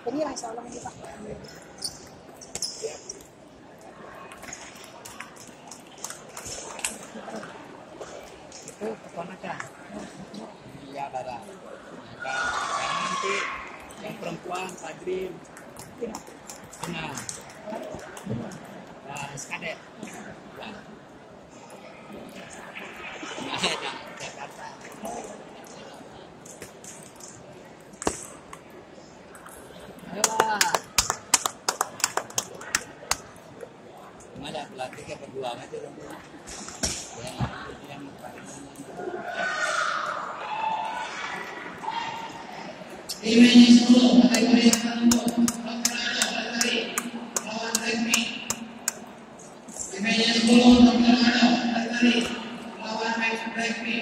Jadi rasa ulang kita. Itu keponakan. Iya, Bara. Sekarang nanti yang perempuan Padrim. Nah, Skadet. Ya. Nah, Jakarta. Ayolah. Ada pelatih kayak berdua aja dong. Ya, yang Timnya 10 kategori yang untuk Dokter Ado lawan Redmi. Timnya 10 Dokter Ado lawan Redmi.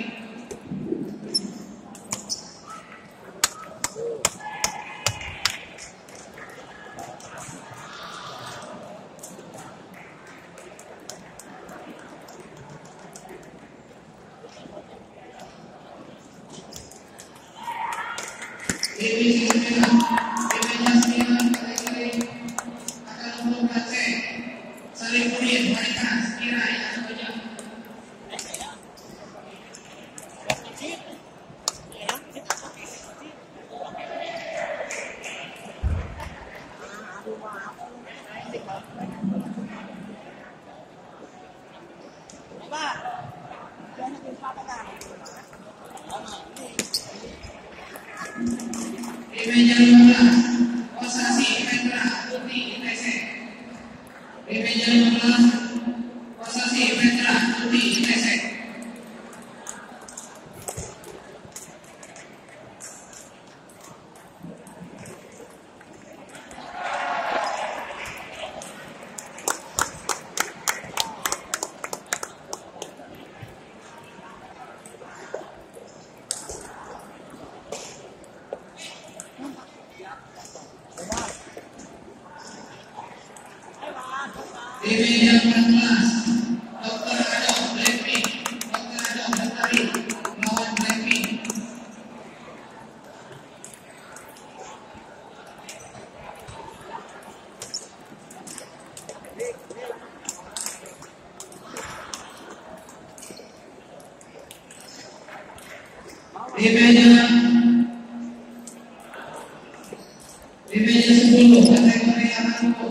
Meja 15, Kosasi Petra Putri ITC. Di meja 15, Kosasi Petra Putri ITC. Di meja 14, Dokter Ado Blackpink, Dokter Ado Daktari lawan Blackpink. Di meja 10 kategori yang aku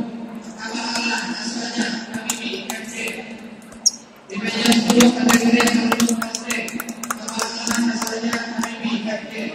di meja 10 kategori yang lulus SD, Kepala Nasrullah Habibie Kapten.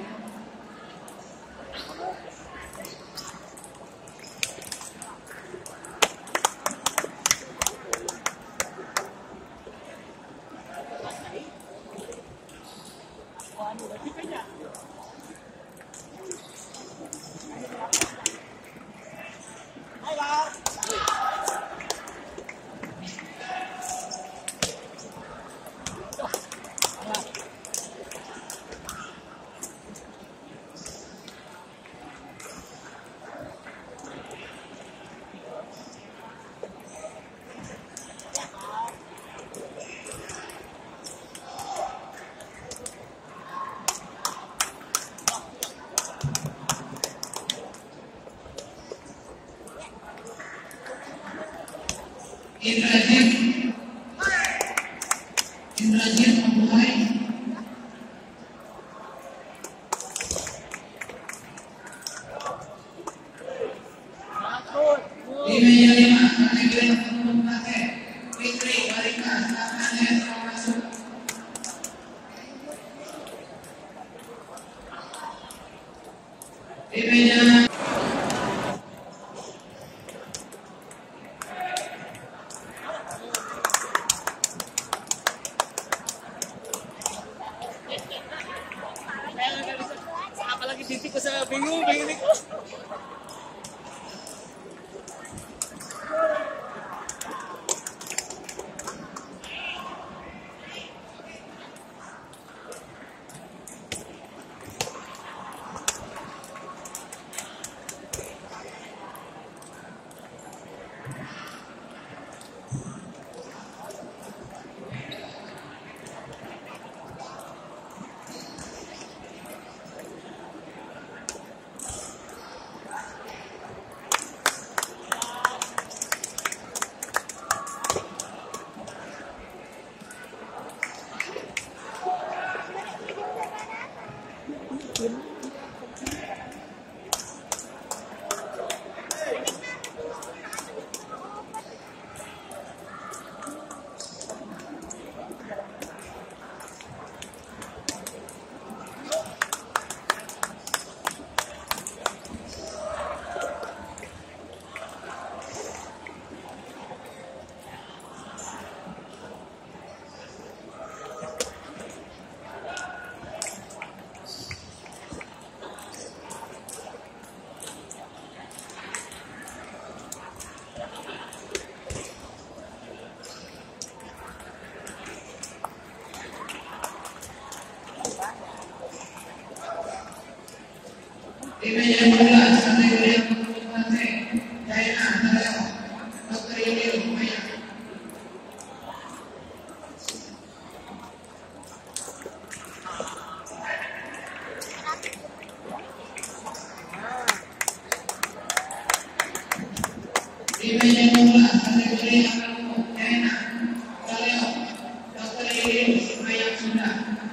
Indrajit memulai. Di meja 5 kategori penuh paket Fitri Barika Anet masuk. Di meja apalagi titik saya bingung nih. Di meja 12 kategori yang berkualitas Jaina Taleo, Dr. Yudil Maya. Di meja 12 kategori yang berkualitas Jaina Taleo, Dr. Yudil Maya Sunda.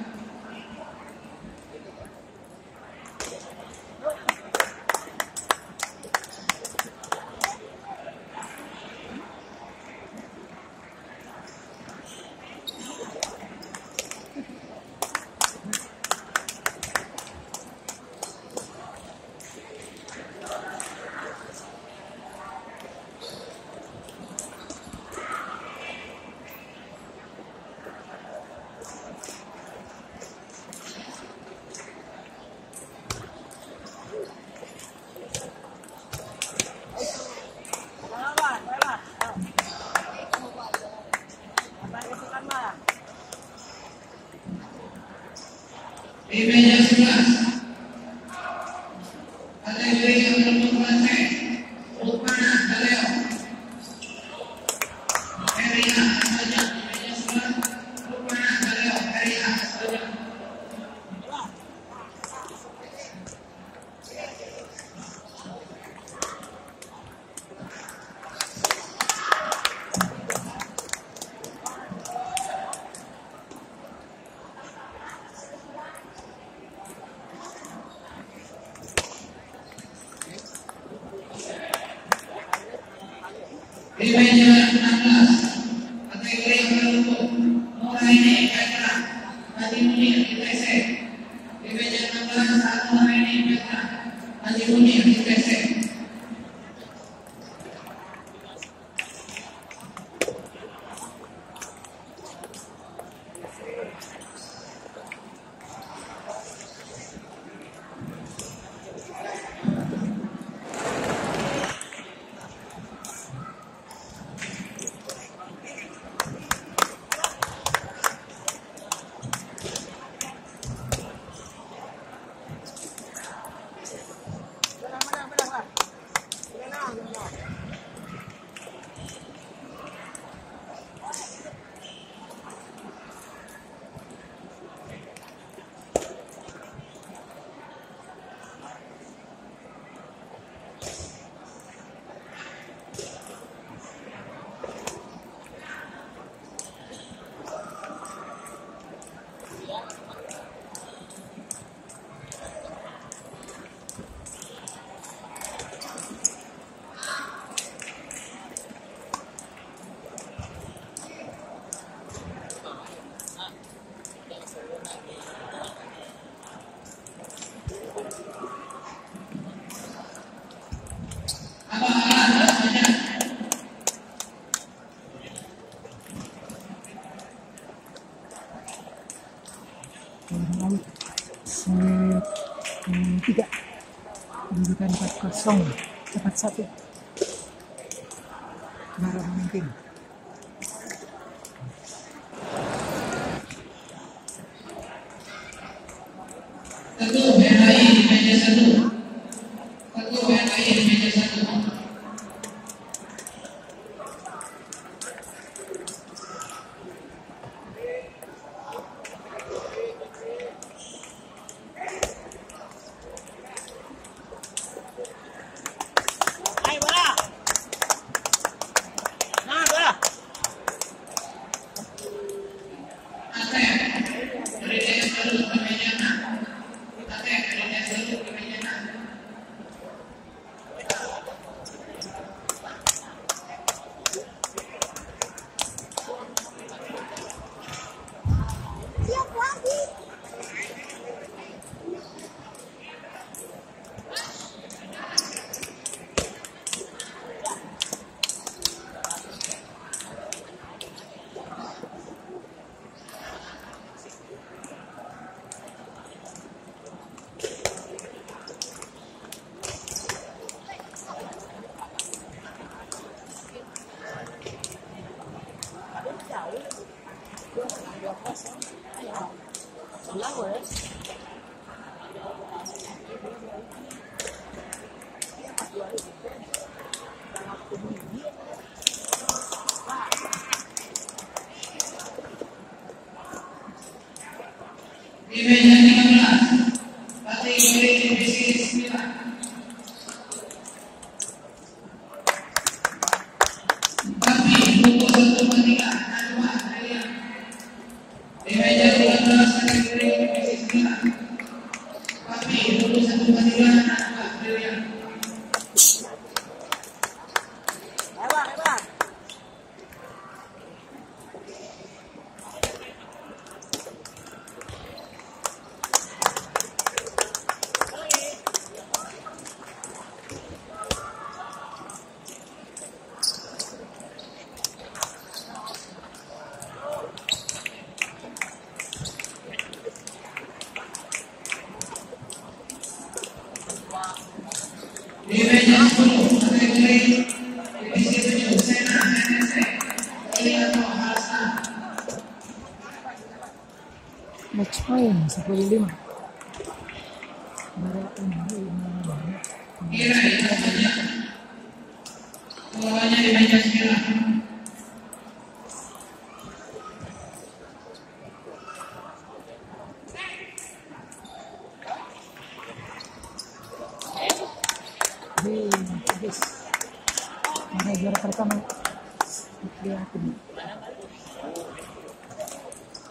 Di meja 11 kategori yang berkualitas Rukmana Taleo, Heria saja. Di meja 11 Rukmana Taleo, Heria saja. Di meja 16 kategori yang beruntung Nuraini Petra Haji Munir ITC. Di meja 16 Nuraini Petra Haji Munir ITC. Tiga kedudukan 4-0 dapat 1 Barang mungkin Teguh BNI di meja 1. Teguh BNI di meja 1. Di meja 10 kategori divisi 7 Sena NSC Elianto Hasan. Match point 15. Barapan banyak. Kira itu saja. Lawannya di meja 9. Habis. Juara pertama. Lihat ini.